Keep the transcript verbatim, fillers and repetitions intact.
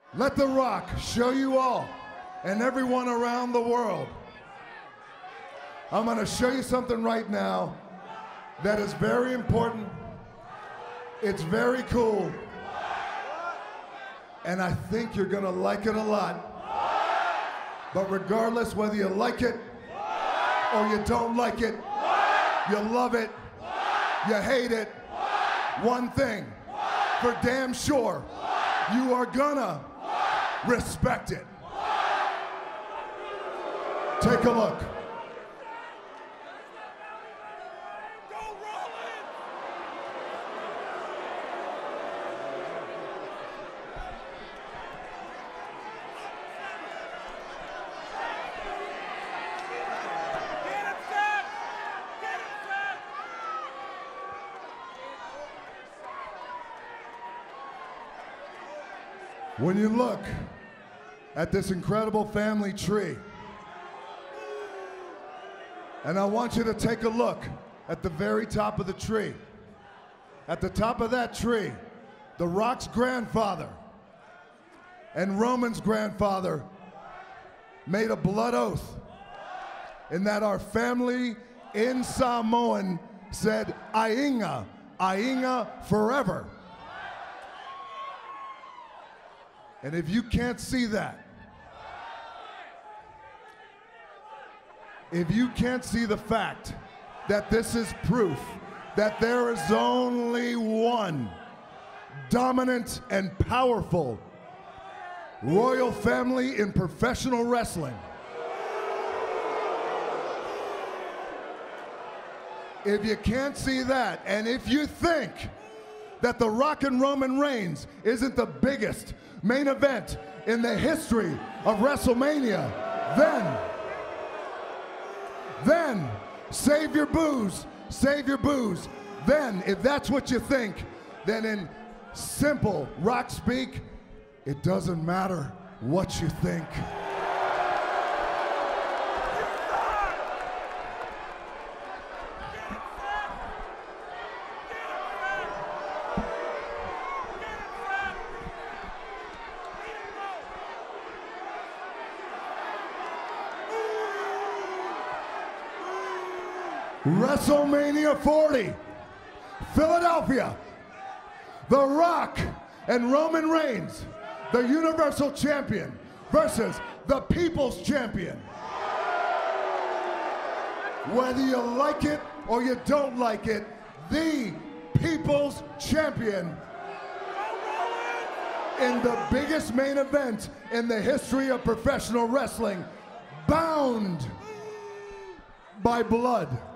Let The Rock show you all and everyone around the world. I'm going to show you something right now that is very important. It's very cool. And I think you're going to like it a lot. But regardless whether you like it or you don't like it, you love it, you hate it, one thing for damn sure, you are gonna respect it. Take a look. When you look at this incredible family tree, and I want you to take a look at the very top of the tree. At the top of that tree, The Rock's grandfather and Roman's grandfather made a blood oath in that our family in Samoan said, Ainga, Ainga forever. And if you can't see that, if you can't see the fact that this is proof that there is only one dominant and powerful royal family in professional wrestling, if you can't see that, and if you think that The Rock and Roman Reigns isn't the biggest main event in the history of WrestleMania, then, then, save your booze, save your booze. Then, if that's what you think, then in simple Rock speak, it doesn't matter what you think. WrestleMania forty, Philadelphia, The Rock and Roman Reigns, the Universal Champion versus the People's Champion. Whether you like it or you don't like it, the People's Champion in the biggest main event in the history of professional wrestling, bound by blood.